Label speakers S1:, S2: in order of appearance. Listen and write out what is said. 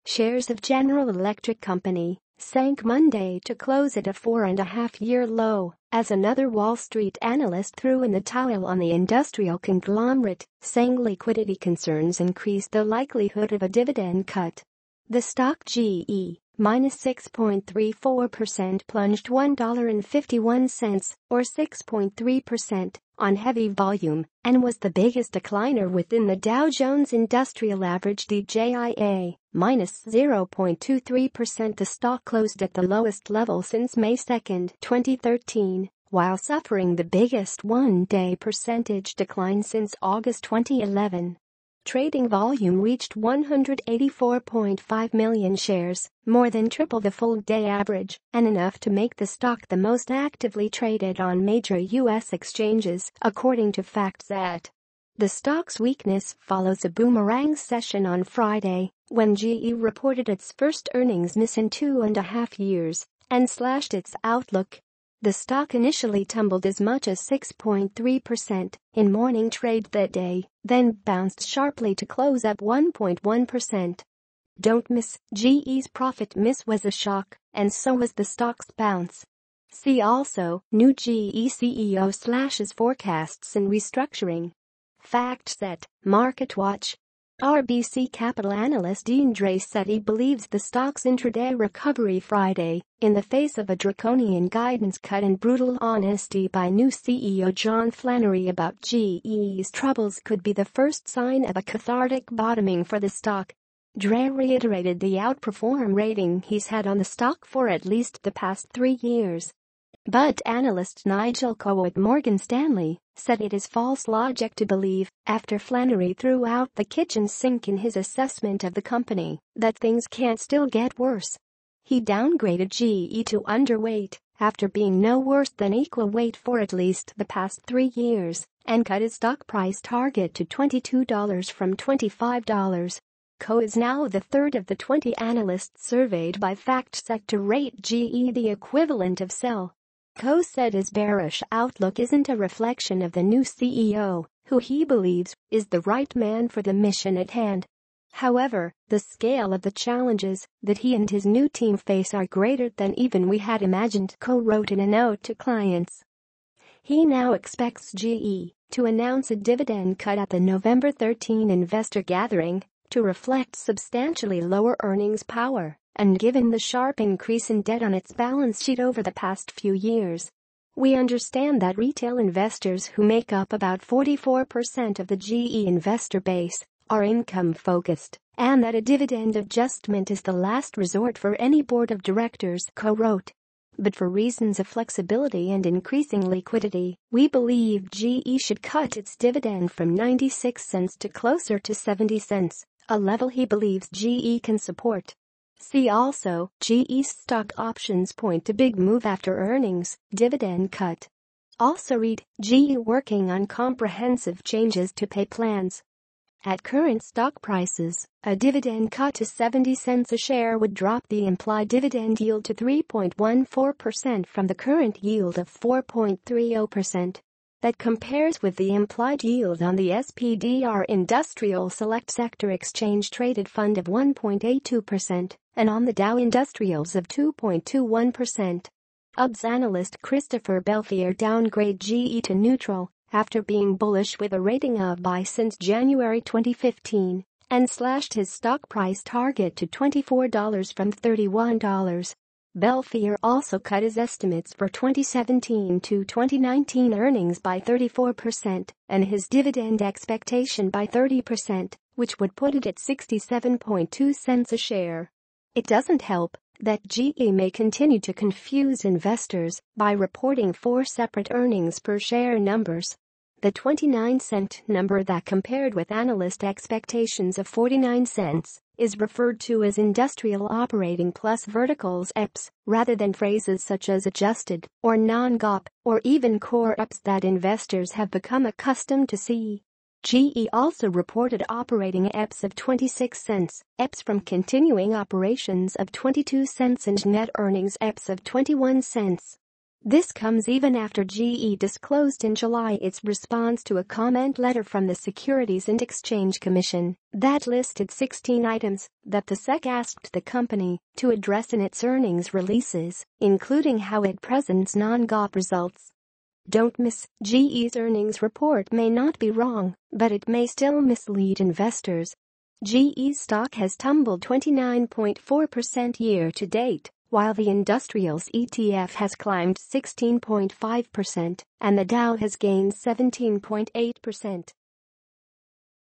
S1: Shares of General Electric Company sank Monday to close at a 4.5-year low as another Wall Street analyst threw in the towel on the industrial conglomerate, saying liquidity concerns increased the likelihood of a dividend cut. The stock GE minus 6.34% plunged $1.51 or 6.3% on heavy volume and was the biggest decliner within the Dow Jones Industrial Average DJIA minus 0.23%. The stock closed at the lowest level since May 2, 2013, while suffering the biggest one-day percentage decline since August 2011. Trading volume reached 184.5 million shares, more than triple the full-day average, and enough to make the stock the most actively traded on major U.S. exchanges, according to FactSet. The stock's weakness follows a boomerang session on Friday, when GE reported its first earnings miss in 2.5 years and slashed its outlook. The stock initially tumbled as much as 6.3% in morning trade that day, then bounced sharply to close up 1.1%. Don't miss, GE's profit miss was a shock, and so was the stock's bounce. See also, new GE CEO slashes forecasts and restructuring. FactSet, MarketWatch. RBC Capital analyst Dre said he believes the stock's intraday recovery Friday, in the face of a draconian guidance cut and brutal honesty by new CEO John Flannery about GE's troubles, could be the first sign of a cathartic bottoming for the stock. Dre reiterated the outperform rating he's had on the stock for at least the past 3 years. But analyst Nigel Coe at Morgan Stanley said it is false logic to believe, after Flannery threw out the kitchen sink in his assessment of the company, that things can't still get worse. He downgraded GE to underweight after being no worse than equal weight for at least the past 3 years and cut his stock price target to $22 from $25. Coe is now the third of the 20 analysts surveyed by FactSet to rate GE the equivalent of sell. Coe said his bearish outlook isn't a reflection of the new CEO, who he believes is the right man for the mission at hand. However, the scale of the challenges that he and his new team face are greater than even we had imagined, Coe wrote in a note to clients. He now expects GE to announce a dividend cut at the November 13 investor gathering to reflect substantially lower earnings power. And given the sharp increase in debt on its balance sheet over the past few years. We understand that retail investors, who make up about 44% of the GE investor base, are income-focused, and that a dividend adjustment is the last resort for any board of directors, Coe wrote. But for reasons of flexibility and increasing liquidity, we believe GE should cut its dividend from 96 cents to closer to 70 cents, a level he believes GE can support. See also, GE's stock options point to big move after earnings, dividend cut. Also read, GE working on comprehensive changes to pay plans. At current stock prices, a dividend cut to 70 cents a share would drop the implied dividend yield to 3.14% from the current yield of 4.30%. That compares with the implied yield on the SPDR Industrial Select Sector Exchange Traded Fund of 1.82% and on the Dow Industrials of 2.21%. UBS analyst Christopher Belfier downgraded GE to neutral after being bullish with a rating of buy since January 2015 and slashed his stock price target to $24 from $31. Belfier also cut his estimates for 2017 to 2019 earnings by 34% and his dividend expectation by 30%, which would put it at 67.2 cents a share. It doesn't help that GE may continue to confuse investors by reporting 4 separate earnings per share numbers. The 29-cent number that compared with analyst expectations of 49 cents is referred to as industrial operating plus verticals EPS, rather than phrases such as adjusted or non-GAAP or even core EPS that investors have become accustomed to see. GE also reported operating EPS of 26 cents, EPS from continuing operations of 22 cents and net earnings EPS of 21 cents. This comes even after GE disclosed in July its response to a comment letter from the Securities and Exchange Commission that listed 16 items that the SEC asked the company to address in its earnings releases, including how it presents non-GAAP results. Don't miss: GE's earnings report may not be wrong, but it may still mislead investors. GE's stock has tumbled 29.4% year to date, while the industrials ETF has climbed 16.5% and the Dow has gained 17.8%.